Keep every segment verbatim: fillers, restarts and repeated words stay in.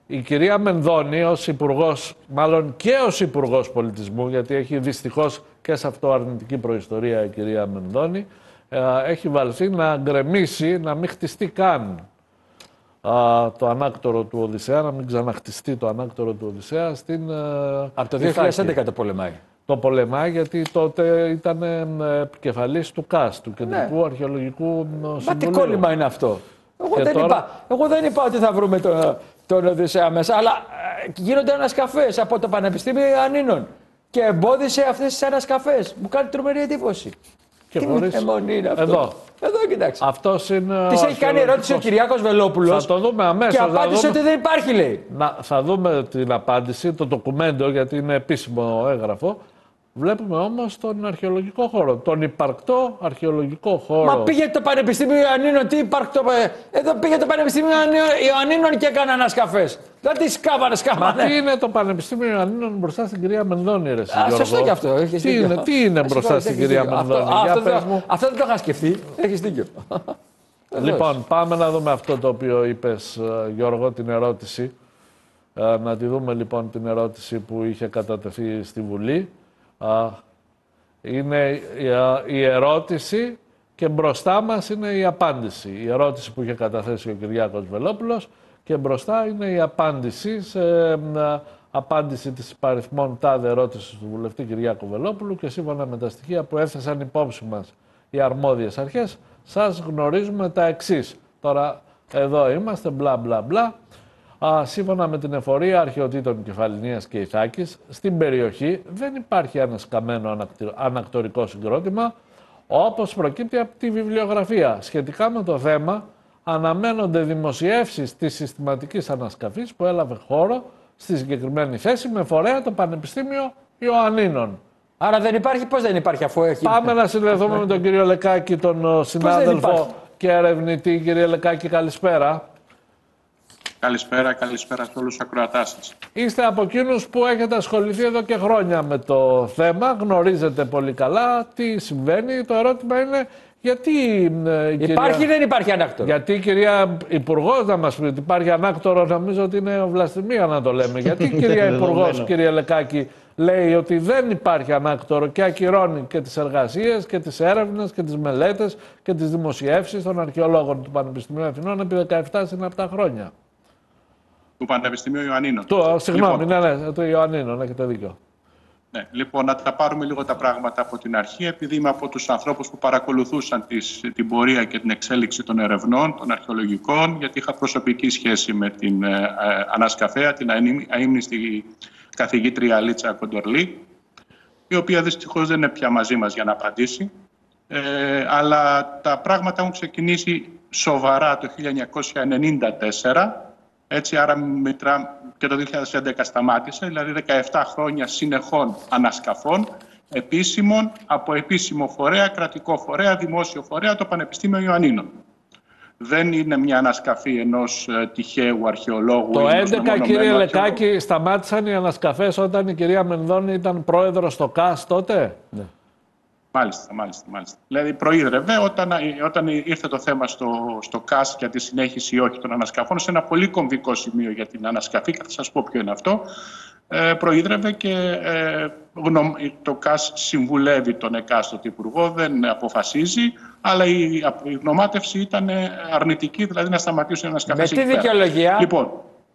η κυρία Μενδώνη ως υπουργός, μάλλον και ως υπουργός πολιτισμού, γιατί έχει δυστυχώς και σε αυτό αρνητική προϊστορία η κυρία Μενδώνη, έχει βαλθεί να γκρεμίσει, να μην χτιστεί καν α, το ανάκτορο του Οδυσσέα, να μην ξαναχτιστεί το ανάκτορο του Οδυσσέα στην Από το δύο χιλιάδες έντεκα το πολεμάει. Το πολεμάει γιατί τότε ήταν επικεφαλής του ΚΑΣ, του Κεντρικού ναι. Αρχαιολογικού Συμβουλίου. Μα τι κόλλημα είναι αυτό. Εγώ δεν, τώρα... είπα, εγώ δεν είπα ότι θα βρούμε τον, τον Οδυσσέα μέσα, αλλά ε, γίνονται ανασκαφές από το Πανεπιστήμιο Ιωαννίνων και εμπόδισε αυτές τις ανασκαφές. Μου κάνει τρομερή εντύπωση. Και τι χωρίς... μνημονή είναι αυτό. Εδώ. Εδώ κοιτάξτε. Αυτός είναι. Της έχει κάνει ερώτηση ο Κυριάκος Βελόπουλος. Θα το δούμε αμέσως. Και απάντησε δούμε... ότι δεν υπάρχει, λέει. Να, θα δούμε την απάντηση, το ντοκουμέντο, γιατί είναι επίσημο έγγραφο. Βλέπουμε όμως τον αρχαιολογικό χώρο, τον υπαρκτό αρχαιολογικό χώρο. Μα πήγε το Πανεπιστήμιο Ιωαννίνων, τι υπαρκτό. Εδώ πήγε το Πανεπιστήμιο Ιωαννίνων και έκανε ανασκαφές. Δεν τι σκάβανε, σκάβανε. Μα τι είναι το Πανεπιστήμιο Ιωαννίνων μπροστά στην κυρία Μενδώνη, ρε Α, σωστό και αυτό. Έχεις τι, είναι, τι είναι μπροστά στην κυρία Μενδώνη. Αυτό, αυτό, αυτό δεν το είχα σκεφτεί. Έχεις δίκιο. Λοιπόν, πάμε να δούμε αυτό το οποίο είπες, Γιώργο, την ερώτηση. Να τη δούμε λοιπόν την ερώτηση που είχε κατατεθεί στη Βουλή. Είναι η ερώτηση και μπροστά μας είναι η απάντηση. Η ερώτηση που είχε καταθέσει ο Κυριάκος Βελόπουλος και μπροστά είναι η απάντηση σε απάντηση της υπαριθμών τάδε ερώτησης του βουλευτή Κυριάκου Βελόπουλου και σύμφωνα με τα στοιχεία που έθεσαν υπόψη μας οι αρμόδιες αρχές, σας γνωρίζουμε τα εξής. Τώρα εδώ είμαστε, μπλα μπλα μπλα. Α, σύμφωνα με την εφορία αρχαιοτήτων Κεφαλινίας και Ιθάκης, στην περιοχή δεν υπάρχει ανασκαμμένο ανακτορικό συγκρότημα, όπως προκύπτει από τη βιβλιογραφία. Σχετικά με το θέμα, αναμένονται δημοσιεύσεις της συστηματικής ανασκαφής που έλαβε χώρο στη συγκεκριμένη θέση με φορέα το Πανεπιστήμιο Ιωαννίνων. Άρα δεν υπάρχει, πώς δεν υπάρχει αφού έχει... Πάμε να συνδεθούμε με τον κύριο Λεκάκη, τον συνάδελφο και ερευνητή. Κύριε Λεκάκη, καλησπέρα. Καλησπέρα, καλησπέρα σε όλους τους ακροατάς σας. Είστε από εκείνους που έχετε ασχοληθεί εδώ και χρόνια με το θέμα, γνωρίζετε πολύ καλά τι συμβαίνει. Το ερώτημα είναι γιατί... Υπάρχει ή δεν υπάρχει ανάκτορο? Γιατί η κυρία Υπουργός να μας πει ότι υπάρχει ανάκτορο, νομίζω ότι είναι βλαστημία να το λέμε. Γιατί η κυρία Υπουργός, κύριε Λεκάκη, λέει ότι δεν υπάρχει ανάκτορο και ακυρώνει και τις εργασίες και τις έρευνες και τις μελέτες και τις δημοσιεύσεις των αρχαιολόγων του Πανεπιστημίου Αθηνών επί δεκαεπτά συναπτά χρόνια. Του Πανεπιστημίου Ιωαννίνων. Το, συγγνώμη, λοιπόν, ναι, ναι, του Ιωαννίνων, έχετε δίκιο. Ναι, λοιπόν, να τα πάρουμε λίγο τα πράγματα από την αρχή, επειδή είμαι από τους ανθρώπους που παρακολουθούσαν τις, την πορεία και την εξέλιξη των ερευνών, των αρχαιολογικών, γιατί είχα προσωπική σχέση με την ε, ανασκαφέα, την αείμνηστη καθηγήτρια Λίτσα Κοντορλή, η οποία δυστυχώς δεν είναι πια μαζί μας για να απαντήσει. Ε, αλλά τα πράγματα έχουν ξεκινήσει σοβαρά το χίλια εννιακόσια ενενήντα τέσσερα, έτσι, άρα μετρά, και το δύο χιλιάδες έντεκα σταμάτησε, δηλαδή δεκαεπτά χρόνια συνεχών ανασκαφών, επίσημων, από επίσημο φορέα, κρατικό φορέα, δημόσιο φορέα, το Πανεπιστήμιο Ιωαννίνων. Δεν είναι μια ανασκαφή ενός ε, τυχαίου αρχαιολόγου. Το έντεκα, κύριε Λεκάκη, σταμάτησαν οι ανασκαφές όταν η κυρία Μενδώνη ήταν πρόεδρος στο ΚΑΣ τότε. Ναι. Μάλιστα, μάλιστα, μάλιστα. Δηλαδή προείδρευε όταν, όταν ήρθε το θέμα στο, στο ΚΑΣ για τη συνέχιση ή όχι των ανασκαφών, σε ένα πολύ κομβικό σημείο για την ανασκαφή, και θα σας πω ποιο είναι αυτό, ε, προείδρευε και ε, γνω, το ΚΑΣ συμβουλεύει τον εκάστοτε υπουργό, δεν αποφασίζει, αλλά η, η γνωμάτευση ήταν αρνητική, δηλαδή να σταματήσουν οι ανασκαφές. Με τι δικαιολογία? Λοιπόν,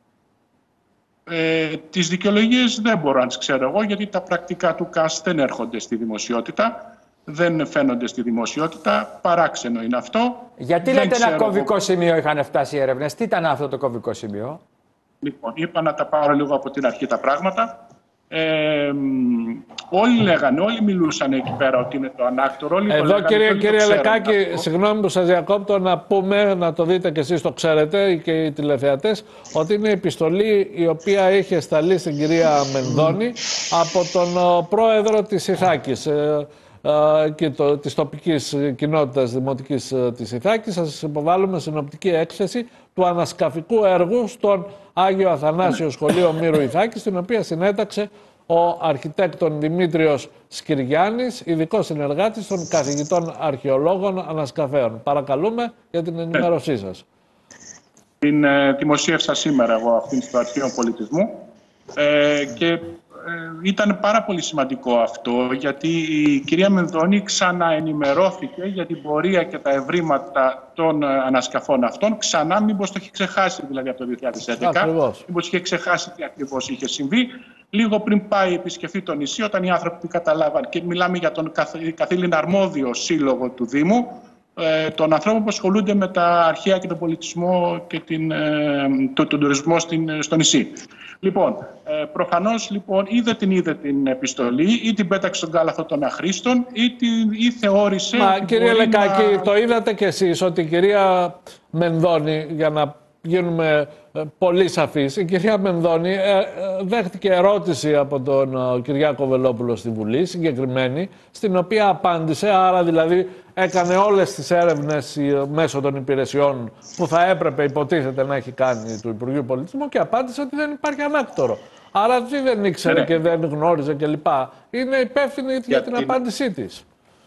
ε, τις δικαιολογίες δεν μπορώ να τις ξέρω εγώ, γιατί τα πρακτικά του ΚΑΣ δεν έρχονται στη δημοσιότητα. Δεν φαίνονται στη δημοσιότητα, παράξενο είναι αυτό. Γιατί δεν λέτε ένα κομβικό εγώ... σημείο είχαν φτάσει οι έρευνες, τι ήταν αυτό το κομβικό σημείο? Λοιπόν, είπα να τα πάρω λίγο από την αρχή τα πράγματα. Ε, όλοι λέγανε, όλοι μιλούσαν εκεί πέρα ότι είναι το ανάκτορο. Όλοι Εδώ λέγανε, κύριε, κύριε Λεκάκη, αυτό. Συγγνώμη που σας διακόπτω, να πούμε, να το δείτε και εσείς το ξέρετε και οι τηλεθεατές, ότι είναι η επιστολή η οποία είχε σταλεί στην κυρία Μενδώνη από τον πρόεδρο της Ιθάκης και το, της τοπικής κοινότητας δημοτικής της Ιθάκης. Θα σας υποβάλλουμε συνοπτική έκθεση του ανασκαφικού έργου στον Άγιο Αθανάσιο ναι. Σχολείο Μύρου Ιθάκης, την οποία συνέταξε ο αρχιτέκτον Δημήτριος Σκυριάννης, ειδικός συνεργάτης των καθηγητών αρχαιολόγων ανασκαφέων. Παρακαλούμε για την ενημέρωσή σας. Την ε, δημοσίευσα σήμερα εγώ αυτήν στο Αρχείο Πολιτισμού ε, και ε, ήταν πάρα πολύ σημαντικό αυτό, γιατί η κυρία Μενδώνη ξαναενημερώθηκε για την πορεία και τα ευρήματα των ε, ανασκαφών αυτών. Ξανά, μήπως το έχει ξεχάσει δηλαδή από το δύο χιλιάδες έντεκα, μήπως είχε ξεχάσει τι ακριβώς είχε συμβεί. Λίγο πριν πάει επισκεφθεί το νησί, όταν οι άνθρωποι καταλάβαν, και μιλάμε για τον καθήλυνα αρμόδιο σύλλογο του Δήμου, των ανθρώπων που ασχολούνται με τα αρχαία και τον πολιτισμό και την, ε, το, τον τουρισμό στην, στο νησί. Λοιπόν, ε, προφανώς λοιπόν είδε την είδε την επιστολή ή την πέταξε στον κάλαθο των αχρήστων ή, την, ή θεώρησε... Μα κύριε Λεκάκη, να... το είδατε κι εσείς ότι η κυρία Μενδώνη, για να γίνουμε πολύ σαφείς, η κυρία Μενδώνη ε, ε, δέχτηκε ερώτηση από τον ε, Κυριάκο Βελόπουλο στη Βουλή, συγκεκριμένη, στην οποία απάντησε, άρα δηλαδή έκανε όλες τις έρευνες ε, μέσω των υπηρεσιών που θα έπρεπε υποτίθεται να έχει κάνει του Υπουργείου Πολιτισμού και απάντησε ότι δεν υπάρχει ανάκτορο. Άρα αυτή δεν ήξερε ναι. και δεν γνώριζε κλπ. Είναι υπεύθυνη για, για την, την απάντησή της.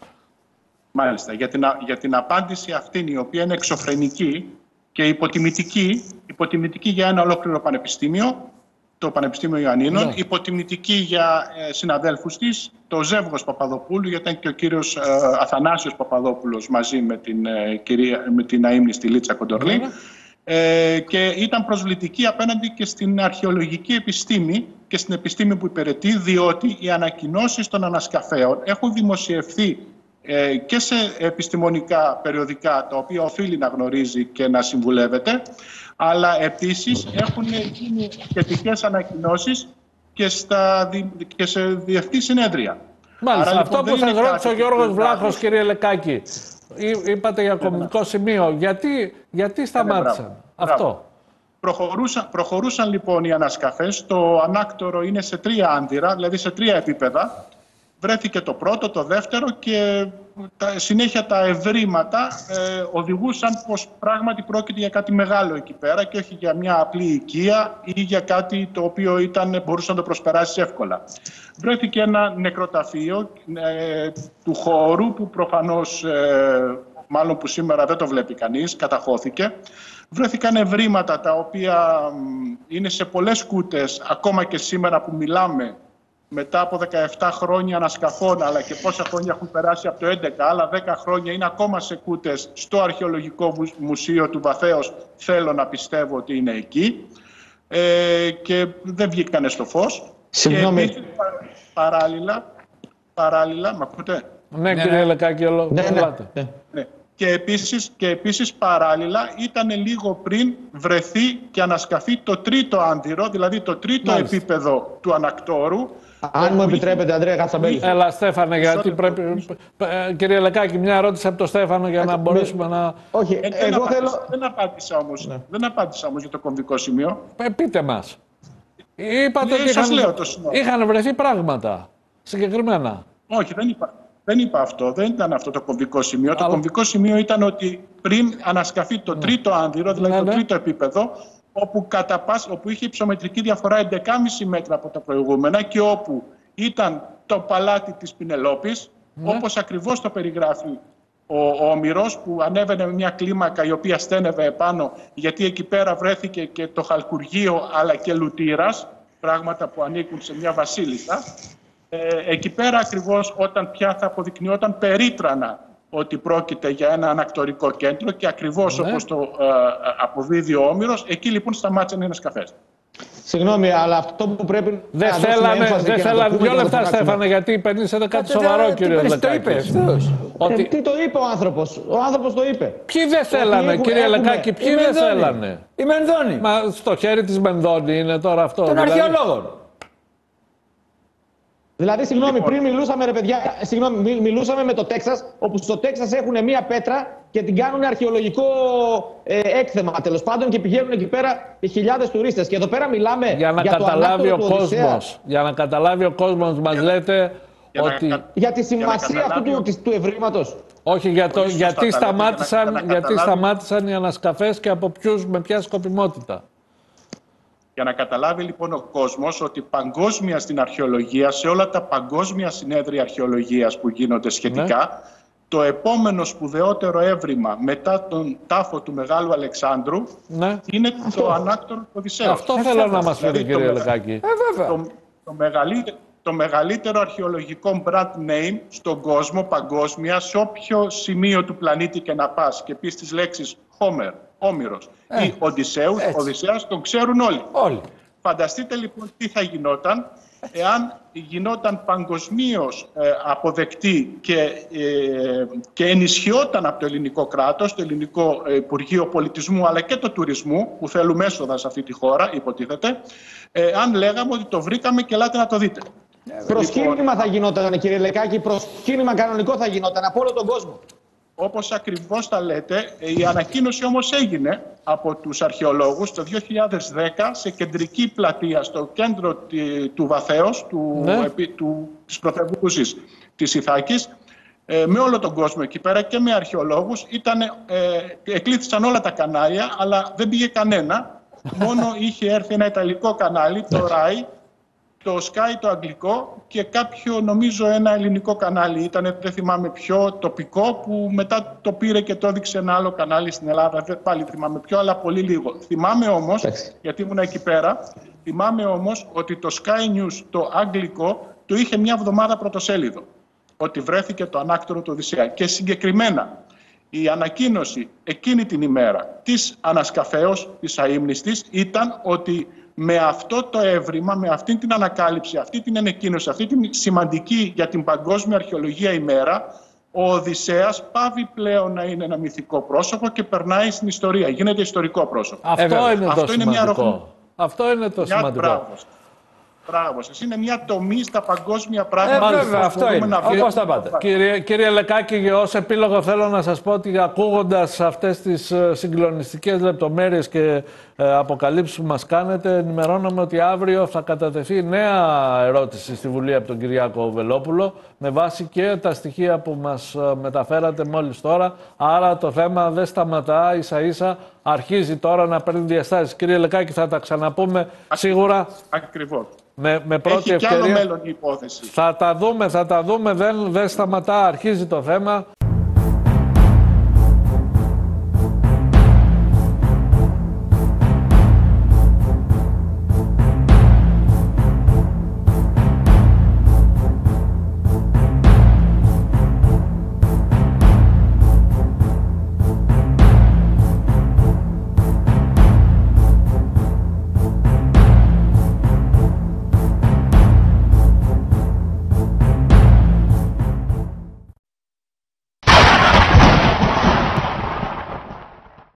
Μάλιστα, για την, για την απάντηση αυτή, η οποία είναι εξωφρενική και υποτιμητική, υποτιμητική για ένα ολόκληρο πανεπιστήμιο, το Πανεπιστήμιο Ιωαννίνων, ναι. υποτιμητική για ε, συναδέλφους της, το ζεύγος Παπαδοπούλου, γιατί ήταν και ο κύριος ε, Αθανάσιος Παπαδόπουλος μαζί με την, ε, κυρία, με την αείμνηστη Λίτσα Κοντορλή, ναι. ε, και ήταν προσβλητική απέναντι και στην αρχαιολογική επιστήμη και στην επιστήμη που υπηρετεί, διότι οι ανακοινώσεις των ανασκαφέων έχουν δημοσιευθεί και σε επιστημονικά περιοδικά, τα οποία οφείλει να γνωρίζει και να συμβουλεύεται, αλλά επίσης έχουν γίνει σχετικές ανακοινώσεις και, στα, και σε διεθνή συνέδρια. Μάλιστα, άρα, αυτό λοιπόν, που σας ρώτησε ο Γιώργος Βλάχος, κύριε Λεκάκη, είπατε για κομβικό σημείο, γιατί, γιατί σταμάτησαν μπράβο, αυτό. Μπράβο. Προχωρούσαν, προχωρούσαν λοιπόν οι ανασκαφές, το ανάκτορο είναι σε τρία άνδυρα, δηλαδή σε τρία επίπεδα. Βρέθηκε το πρώτο, το δεύτερο και τα, συνέχεια τα ευρήματα ε, οδηγούσαν πως πράγματι πρόκειται για κάτι μεγάλο εκεί πέρα και όχι για μια απλή οικία ή για κάτι το οποίο ήταν, μπορούσε να το προσπεράσει εύκολα. Βρέθηκε ένα νεκροταφείο ε, του χώρου που προφανώς, ε, μάλλον που σήμερα δεν το βλέπει κανείς, καταχώθηκε. Βρέθηκαν ευρήματα τα οποία ε, είναι σε πολλές κούτες, ακόμα και σήμερα που μιλάμε, μετά από δεκαεπτά χρόνια ανασκαφών, αλλά και πόσα χρόνια έχουν περάσει από το έντεκα, άλλα δέκα χρόνια είναι ακόμα σε κούτες στο Αρχαιολογικό Μουσείο του Βαθέως. Θέλω να πιστεύω ότι είναι εκεί ε, και δεν βγήκανε στο φως. Συγγνώμη. Και παράλληλα, παράλληλα, μ' ακούτε? Ναι, κύριε Λεκάκη, όλο ναι, ναι, ναι. ναι. Και επίσης, και επίσης παράλληλα ήταν λίγο πριν βρεθεί και ανασκαφεί το τρίτο άνδυρο, δηλαδή το τρίτο Μάλιστα. επίπεδο του ανακτόρου. Αν μου επιτρέπετε, Ανδρέα Κατσαμπέλη. Έλα, Στέφανε, γιατί πρέπει... Κύριε Λεκάκη, μια ερώτηση από τον Στέφανο για να μπορέσουμε να... Όχι, ε, εγώ δεν θέλω... Απάντησα, δεν, απάντησα όμως, ναι. δεν απάντησα όμως για το κομβικό σημείο. Ε, πείτε μας. Είπατε ε, ότι είχαν, λέω το είχαν βρεθεί πράγματα συγκεκριμένα. Όχι, δεν είπα. Δεν είπα αυτό, δεν ήταν αυτό το κομβικό σημείο. Αλλά... Το κομβικό σημείο ήταν ότι πριν ανασκαφεί το τρίτο άνδυρο, δηλαδή ναι, το ναι. τρίτο επίπεδο, όπου, κατά πας, όπου είχε υψομετρική διαφορά έντεκα κόμμα πέντε μέτρα από τα προηγούμενα και όπου ήταν το παλάτι της Πινελόπης, ναι. όπως ακριβώς το περιγράφει ο, ο Όμηρος, που ανέβαινε με μια κλίμακα η οποία στένευε επάνω, γιατί εκεί πέρα βρέθηκε και το χαλκουργείο αλλά και λουτήρας, πράγματα που ανήκουν σε μια βασίλισσα. Ε, εκεί πέρα ακριβώς όταν πια θα αποδεικνυόταν περίτρανα ότι πρόκειται για ένα ανακτορικό κέντρο και ακριβώς ναι. όπως το ε, αποδίδει ο Όμηρος, εκεί λοιπόν σταμάτησαν οι ανασκαφές. Συγγνώμη, αλλά αυτό που πρέπει δεν να θέλανε, δεν θέλανε δύο λεπτά, Στέφανε, γιατί περνήσατε κάτι σοβαρό, κύριε Λεκάκη. Ότι... Τι το είπε ο άνθρωπος, ο άνθρωπος το είπε. Ποιοι δεν θέλανε, κύριε Λεκάκη, ποιοι δεν θέλανε. Η Μενδώνη. Μα στο χέρι της Μενδώνη είναι τώρα αυτό. Των αρχαιολόγων. Δηλαδή, συγγνώμη, λοιπόν. πριν μιλούσαμε, ρε παιδιά, συγγνώμη, μιλούσαμε με το Τέξας, όπου στο Τέξας έχουν μία πέτρα και την κάνουν αρχαιολογικό ε, έκθεμα, τέλος πάντων, και πηγαίνουν εκεί πέρα χιλιάδες τουρίστες. Και εδώ πέρα μιλάμε για να για καταλάβει το ο κόσμος. Για να καταλάβει ο κόσμος, μας λέτε για ότι. Να, για τη σημασία για αυτού του, του ευρήματος. Όχι, για το, γιατί, σταμάτησαν, για να, γιατί σταμάτησαν οι ανασκαφές και από ποιους, με ποια σκοπιμότητα. Για να καταλάβει λοιπόν ο κόσμος ότι παγκόσμια στην αρχαιολογία, σε όλα τα παγκόσμια συνέδρια αρχαιολογίας που γίνονται σχετικά, ναι. το επόμενο σπουδαιότερο έβριμα μετά τον τάφο του Μεγάλου Αλεξάνδρου ναι. είναι το ανάκτορο του Οδυσσέως. Αυτό θέλω να μας πείτε, δηλαδή, κύριε το, Λεκάκη. Ε, βέβαια. Το, το, μεγαλύτερο, το μεγαλύτερο αρχαιολογικό brand name στον κόσμο, παγκόσμια, σε όποιο σημείο του πλανήτη και να πας και πεις τις λέξεις Homer, Όμηρος ε, ή Οδυσσέους, Οδυσσέας, τον ξέρουν όλοι. Όλοι. Φανταστείτε λοιπόν τι θα γινόταν εάν γινόταν παγκοσμίως ε, αποδεκτή και, ε, και ενισχυόταν από το ελληνικό κράτος, το ελληνικό ε, Υπουργείο Πολιτισμού αλλά και το Τουρισμού, που θέλουμε έσοδα σε αυτή τη χώρα, υποτίθεται, ε, αν λέγαμε ότι το βρήκαμε και ελάτε να το δείτε. Προσκύνημα λοιπόν, θα γινόταν, κύριε Λεκάκη, προσκύνημα κανονικό θα γινόταν από όλο τον κόσμο. Όπως ακριβώς τα λέτε, η ανακοίνωση όμως έγινε από τους αρχαιολόγους το δύο χιλιάδες δέκα σε κεντρική πλατεία, στο κέντρο του Βαθέως, του, ναι. του, της πρωτεύουσας της Ιθάκης, ε, με όλο τον κόσμο εκεί πέρα και με αρχαιολόγους. Ήτανε, ε, εκλήθησαν όλα τα κανάλια, αλλά δεν πήγε κανένα. Μόνο είχε έρθει ένα ιταλικό κανάλι, το Rai, το Sky το αγγλικό και κάποιο νομίζω ένα ελληνικό κανάλι ήταν, δεν θυμάμαι ποιο, τοπικό, που μετά το πήρε και το έδειξε ένα άλλο κανάλι στην Ελλάδα, δεν πάλι θυμάμαι ποιο, αλλά πολύ λίγο. Θυμάμαι όμως, γιατί ήμουν εκεί πέρα, θυμάμαι όμως ότι το Sky News το αγγλικό το είχε μια εβδομάδα πρωτοσέλιδο, ότι βρέθηκε το ανάκτορο του Οδυσσέα. Και συγκεκριμένα η ανακοίνωση εκείνη την ημέρα της ανασκαφέως, της αείμνηστης, ήταν ότι με αυτό το έβριμα, με αυτή την ανακάλυψη, αυτή την ανακοίνωση, αυτή την σημαντική για την παγκόσμια αρχαιολογία ημέρα, ο Οδυσσέας πάβει πλέον να είναι ένα μυθικό πρόσωπο και περνάει στην ιστορία. Γίνεται ιστορικό πρόσωπο. Αυτό ε, είναι αυτό το είναι σημαντικό. μια Αυτό είναι το μια σημαντικό. Μπράβο. Μπράβο σας. Είναι μια τομή στα παγκόσμια πράγματα. Ε, βέβαια, αυτό είναι. Να Όπως τα πάτε. Κύριε, κύριε Λεκάκη, ως επίλογο θέλω να σας πω ότι ακούγοντας αυτές τις ε, συγκλονιστικές λεπτομέρειες και ε, αποκαλύψεις που μας κάνετε, ενημερώνομαι ότι αύριο θα κατατεθεί νέα ερώτηση στη Βουλή από τον Κυριάκο Βελόπουλο με βάση και τα στοιχεία που μας ε, μεταφέρατε μόλις τώρα. Άρα το θέμα δεν σταματά, ίσα ίσα αρχίζει τώρα να παίρνει διαστάσεις. Κύριε Λεκάκη, θα τα ξαναπούμε σίγουρα. Ακριβώς. Με, με πρώτη Έχει ευκαιρία. κι άλλο μέλλον η υπόθεση. Θα τα δούμε, θα τα δούμε, δεν, δεν σταματά, αρχίζει το θέμα.